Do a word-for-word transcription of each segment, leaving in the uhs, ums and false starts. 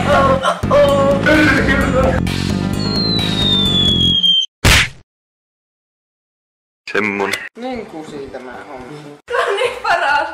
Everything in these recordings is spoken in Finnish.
Semmonen. Niin kusi tämä on. Tää on niin paras!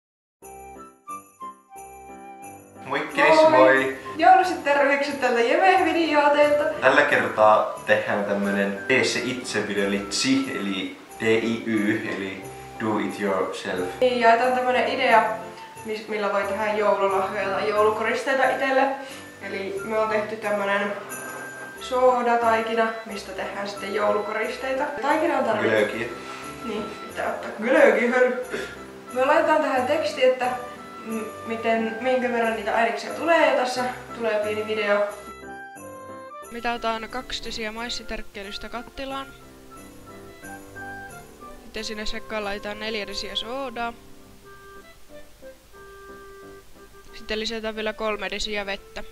Moikkis moi! Jouluiset tervehdykset tältä Jeme-videoteilta. Tällä kertaa tehdään tämmönen tee se itse video, eli T S I, eli D I Y, eli Do It Yourself. Niin, jaetaan tämmönen idea, millä voi tehdä joululahjoja tai joulukoristeita itselle. Eli me on tehty tämmönen soodataikina, mistä tehdään sitten joulukoristeita. Taikina on tarvittu. Glögiä. Niin, pitää ottaa glögihörppy. Me laitetaan tähän teksti, että miten, minkä verran niitä aineksia tulee, ja tässä tulee pieni video. Mitataan kaksi desiä maissitärkkeilystä kattilaan. Sitten sinne sekaan laitetaan neljä desiä soodaa. Sitten lisätään vielä kolme desiä vettä.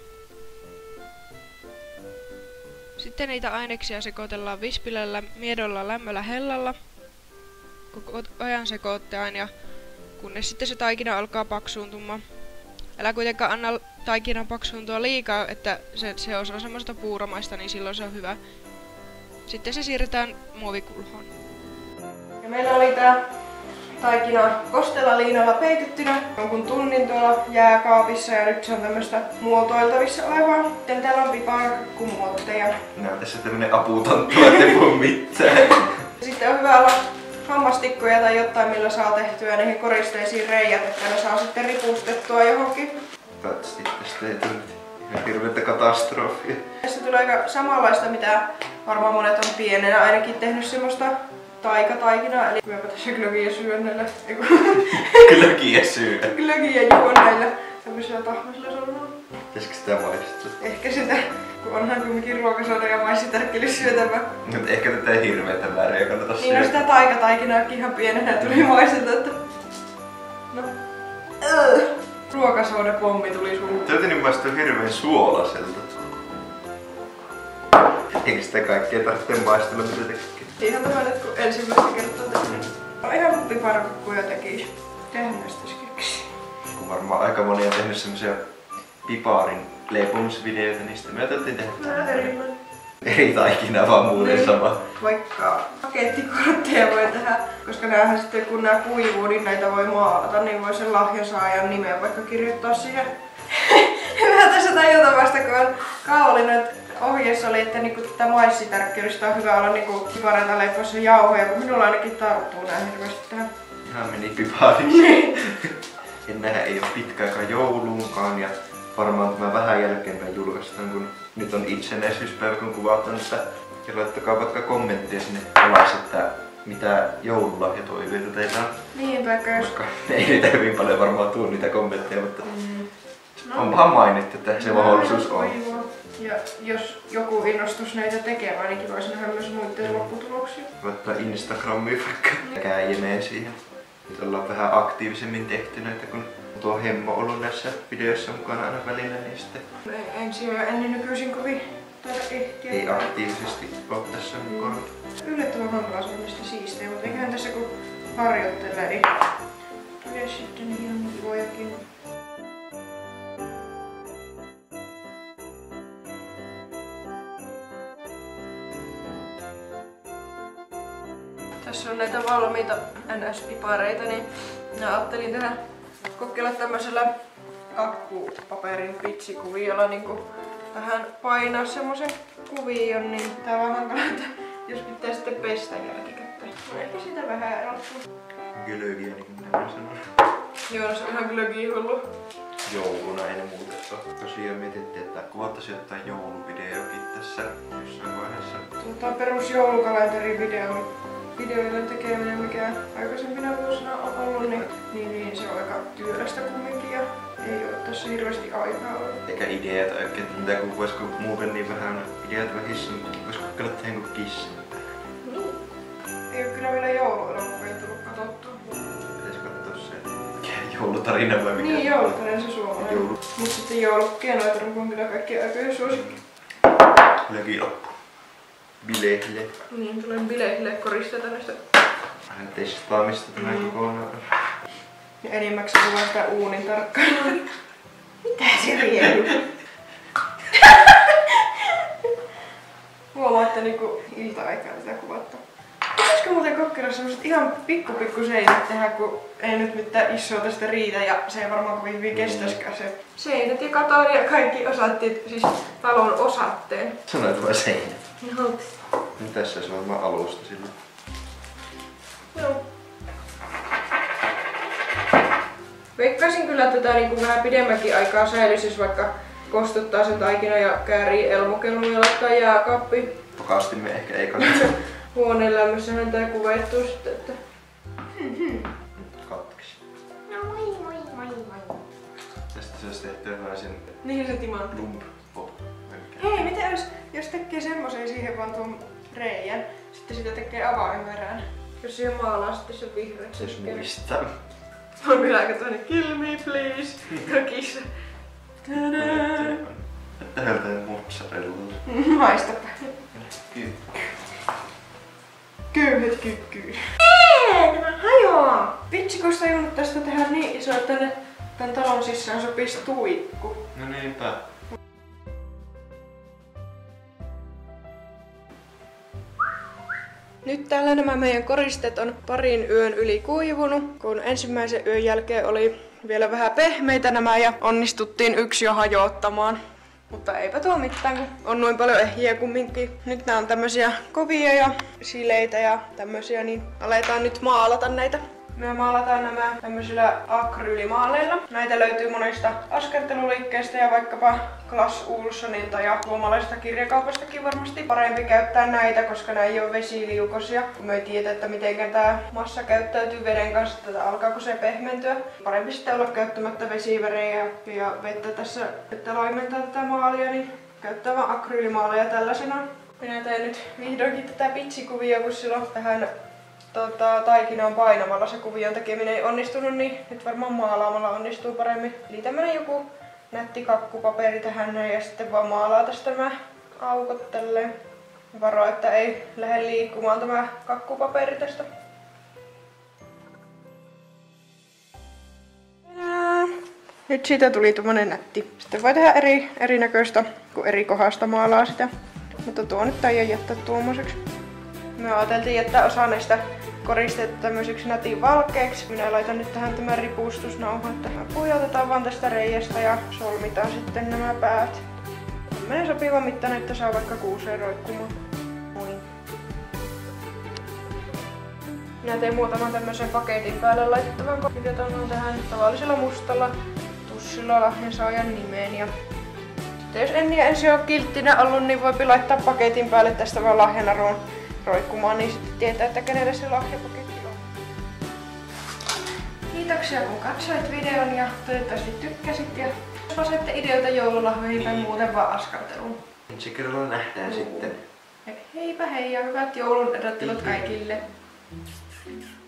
Sitten niitä aineksia sekoitellaan vispilellä miedolla lämmöllä hellalla. Koko ajan sekoittain ja kunnes sitten se taikina alkaa paksuuntumaan. Älä kuitenkaan anna taikinan paksuuntua liikaa, että se, se on semmoista puuromaista, niin silloin se on hyvä. Sitten se siirretään muovikulhoon. Ja meillä oli tää taikina kostella liinalla peitettynä jonkun tunnin tuolla jääkaapissa, ja nyt se on tämmöstä muotoiltavissa olevaa. Sitten täällä on piparkakkumuotteja. Nää on tässä tämmönen aputon tuote mun mitään. Sitten on hyvä olla hammastikkoja tai jotain, millä saa tehtyä niihin koristeisiin reijät, että ne saa sitten ripustettua johonkin. Toivottavasti tästä ei tule ihan hirveetä katastrofia. Tästä tulee aika samanlaista, mitä varmaan monet on pienenä ainakin tehnyt semmoista taikataikinaa, eli kylläpä tässä glögiä syön näillä. Glögiä syö. Glögiä juon näillä tämmöisillä tahmaisilla sormilla. Pitäisikö sitä maistua? Ehkä sitä, kun onhan kumminkin ruokasoda ja maissitärkkely syötävä. Mutta ehkä tätä ei hirveetä määriä kannata syödä. Niin on sitä taikataikinaakin ihan pienenä tuli maistelta, että... No. Öö. Ruokasodapommi tuli suuhun. Se jotenkin maistuu hirveen suolaiselta. Eikö sitä kaikkea tarvitse maistella mitä tekee? Ihan tämä nyt kun ensimmäistä kertaa tekee. No ihan kuin piparkakkuja tekis. Tehän näistä keksi. Kun varmaan aika moni on tehnyt semmosia piparin leipomisvideoita, niin sitten me ajateltiin tehdä tämmönen. Eri taikinaa, vaan muuten niin. Sama. Vaikka pakettikortteja voi tehdä, koska näähän sitten kun nää kuivuu, niin näitä voi maalata, niin voi sen lahjasaajan nimeä vaikka kirjoittaa siihen. Hyvä tässä tajuta vasta, kun on Kaoli noit ohjeessa oli, että niinku tätä maissitärkkelystä on hyvä olla niinku pipareita leipoissa jauhoja, kun minulla ainakin tarttuu nää hirveesti tähän. Ihan meni pipariksi. Ennähän ei oo pitkä aika jouluunkaan, ja varmaan tämä vähän jälkeenpäin julkaistaan, kun nyt on itsenäisyyspäivä, kun kuvataan sitä. Ja laittakaa vaikka kommentteja sinne alas, että mitä joululahjatoiveita teillä on. Niin, vaikka jos... Koska ei niitä hyvin paljon varmaan tuu niitä kommentteja, mutta mm. no, onpahan mainittu, että se no, mahdollisuus on. Ja jos joku innostus näitä tekemään, niin kiva nähdä myös muiden lopputuloksia. Laittaa Instagramiin vaikka käijemeen siihen. Nyt ollaan vähän aktiivisemmin tehty näitä, kun tuo Hemmo on ollut näissä videoissa mukana aina välillä, niin sitten... Ensin jo ennen nykyisin kovin taida ehtiä. Ei aktiivisesti ole tässä mukana. Yllättävän hankala semmoista siistiä, mutta eiköhän tässä kun harjoittelee, niin tulee sitten ihan kivojakin. Tässä on näitä valmiita N S-pipareita, niin minä ajattelin tehdä kokeilla tämmöisellä akkupaperin pitsikuviolla niin tähän painaa semmosen kuvion, niin tää on vähän hankala, että jos pitää sitten pestä jälkikäteen. Ehkä sitä vähän erottuu. Glögiä, niin kuin minä sanon. Joo, se on ihan glögi-hullu. Jouluna ei ne muuta ole. Tosiaan mietittiin, että kuvattaisiin jotain jouluvideokin tässä jossain vaiheessa. Tuota perus joulukalenterin video. Videoiden tekeminen, mikä aikaisempina vuosina on ollut, niin, niin, niin se on aika työlästä kumminkin ja ei ole tässä hirveästi aikaa ollut. Eikä ideat oikein, että mitä kun voisiko muuten niin vähän ideat vähissä, mutta voisiko kokeilla tehdä kuin kissa. Niin. Ei oo kyllä vielä jouluelokuvia tullut katsottua. Pitäis katsoa se, mikä joulutarina vai mikä? Niin, joulutarina se suomalainen. Joulu. Mut sitten joulukkienoitaru on kyllä kaikkien aikojen suosikki. Löki loppu. Bilehle. Niin, tulee bilehle koristeita näistä. Vähän testaamista tämä mm. kokonaan. Ja enimmäkseen vaan sitä uunin tarkkailua. Mitä se riehuu? Huomaa, että niinku ilta-aikaa tätä kuvattaa. Pitäisikö muuten kokkeilla semmoset ihan pikku pikku seinät tehdä, kun ei nyt mitään isoa tästä riitä ja se ei varmaan kovin hyvin kestäisikään se seinät ja katon ja kaikki osatteet, siis talon osatteen. Sanoit vaan seinät. No. Niin tässä olisi varmaan alusta sillä. Joo. Veikkaisin kyllä, että tätä niinku vähän pidemmänkin aikaa säilyisi, jos vaikka kostuttaa sen taikina ja käärii elmukelmuja ja laittaa jääkaappiin. Pakastimme ehkä ei kannata. Huoneen lämmössähän tää kuvettuu sitten, että... Nyt katkesi. No moi moi moi moi. Tästä se olisi tehty sellaisen Niin se timantti. lump pop. Hei, miten jos, jos tekee semmosen siihen vaan tuon reijän, sitten sitä tekee avaimerään. Jos siihen maalaa sitten se vihreät. Se jos muistaa. On kyllä aika toinen kill me please. Kissa. Tadää! Täältä mozzarella. Maistapa. Kyykky. Köyhät kykkyy. Eee, tämä hajoaa! Vitsi, kun olisi tajunnut tästä tehdä niin iso, että tänne tän talon sisään sopisi tuikku. No niinpä. Nyt täällä nämä meidän koristeet on parin yön yli kuivunut, kun ensimmäisen yön jälkeen oli vielä vähän pehmeitä nämä ja onnistuttiin yksi jo hajottamaan. Mutta eipä tuo mitään, kun on noin paljon ehjiä kumminkin. Nyt nämä on tämmösiä kovia ja sileitä ja tämmösiä, niin aletaan nyt maalata näitä. Me maalataan nämä tämmöisillä akryylimaaleilla. Näitä löytyy monista askarteluliikkeistä ja vaikkapa Clas Ohlsonilta ja suomalaisesta kirjakaupastakin varmasti parempi käyttää näitä, koska nämä ei ole vesiliukoisia. Kun me ei tiedä, että miten tämä massa käyttäytyy veden kanssa, että alkaako se pehmentyä. Parempi sitten olla käyttämättä vesivärejä ja vettä tässä, että loimentaa tätä maalia, niin käyttää vaan akryylimaaleja tällaisena. Minä teen nyt vihdoinkin tätä pitsikuvia, kun silloin tähän Tota, taikinaan painamalla se kuvion tekeminen ei onnistunut, niin nyt varmaan maalaamalla onnistuu paremmin. Eli tämmönen joku nätti kakkupaperi tähän näin ja sitten vaan maalaa tästä nämä aukot tälleen. Varo, että ei lähde liikkumaan tämä kakkupaperi tästä. Nyt siitä tuli tommonen nätti. Sitten voi tehdä eri, erinäköistä, kun eri kohdasta maalaa sitä. Mutta tuo nyt ei jättää tuommoiseksi. Me ajateltiin jättää osa näistä koristeita tämmöiseksi nätin valkeaksi. Minä laitan nyt tähän tämän ripustusnauhan. Tähän pujotetaan vaan tästä reiästä ja solmitaan sitten nämä päät. Tämmönen sopiva mittainen, että saa vaikka kuuseen roikkumaan. Noin. Minä tein muutaman tämmöisen paketin päälle laittavan. Kirjoitan tähän tavallisella mustalla tussilla lahjansaajan nimeen. Ja sitten jos en ensin ole kilttinä ollut, niin voi laittaa paketin päälle tästä vaan lahjanaruun roikkumaan, niin sitten tietää, että kenelle se lahjapaketti on. Kiitoksia kun katsoit videon ja toivottavasti tykkäsit ja jos vasette ideoita joululahjoihin tai muuten vaan askarteluun. Ensi kerralla nähdään mm. sitten. Heipä hei ja hyvät joulun odottelut kaikille.